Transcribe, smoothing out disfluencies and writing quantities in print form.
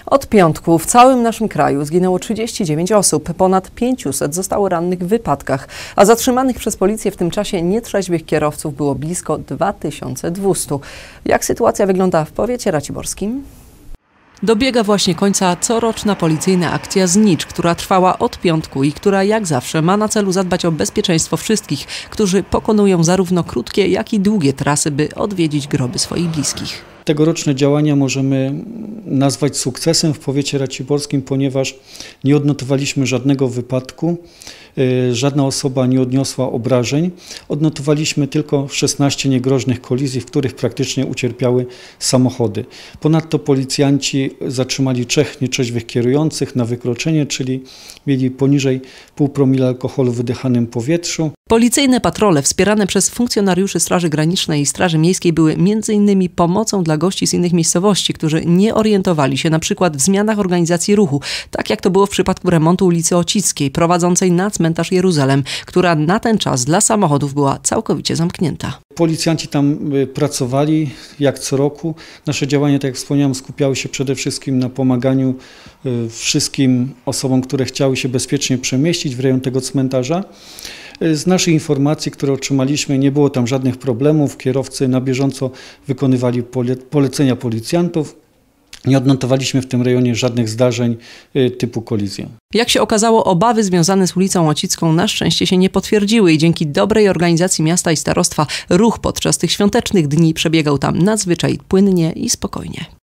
Od piątku w całym naszym kraju zginęło 39 osób, ponad 500 zostało rannych w wypadkach, a zatrzymanych przez policję w tym czasie nietrzeźwych kierowców było blisko 2200. Jak sytuacja wygląda w powiecie raciborskim? Dobiega właśnie końca coroczna policyjna akcja Znicz, która trwała od piątku i która jak zawsze ma na celu zadbać o bezpieczeństwo wszystkich, którzy pokonują zarówno krótkie, jak i długie trasy, by odwiedzić groby swoich bliskich. Tegoroczne działania możemy nazwać sukcesem w powiecie raciborskim, ponieważ nie odnotowaliśmy żadnego wypadku, żadna osoba nie odniosła obrażeń. Odnotowaliśmy tylko 16 niegroźnych kolizji, w których praktycznie ucierpiały samochody. Ponadto policjanci zatrzymali 3 nietrzeźwych kierujących na wykroczenie, czyli mieli poniżej 0,5 promila alkoholu w wydychanym powietrzu. Policyjne patrole wspierane przez funkcjonariuszy Straży Granicznej i Straży Miejskiej były m.in. pomocą dla gości z innych miejscowości, którzy nie orientowali się na przykład w zmianach organizacji ruchu, tak jak to było w przypadku remontu ulicy Ocickiej prowadzącej na cmentarz Jeruzalem, która na ten czas dla samochodów była całkowicie zamknięta. Policjanci tam pracowali jak co roku. Nasze działania, tak jak wspomniałem, skupiały się przede wszystkim na pomaganiu wszystkim osobom, które chciały się bezpiecznie przemieścić w rejon tego cmentarza. Z naszych informacji, które otrzymaliśmy, nie było tam żadnych problemów. Kierowcy na bieżąco wykonywali polecenia policjantów. Nie odnotowaliśmy w tym rejonie żadnych zdarzeń typu kolizja. Jak się okazało, obawy związane z ulicą Ocicką na szczęście się nie potwierdziły i dzięki dobrej organizacji miasta i starostwa ruch podczas tych świątecznych dni przebiegał tam nadzwyczaj płynnie i spokojnie.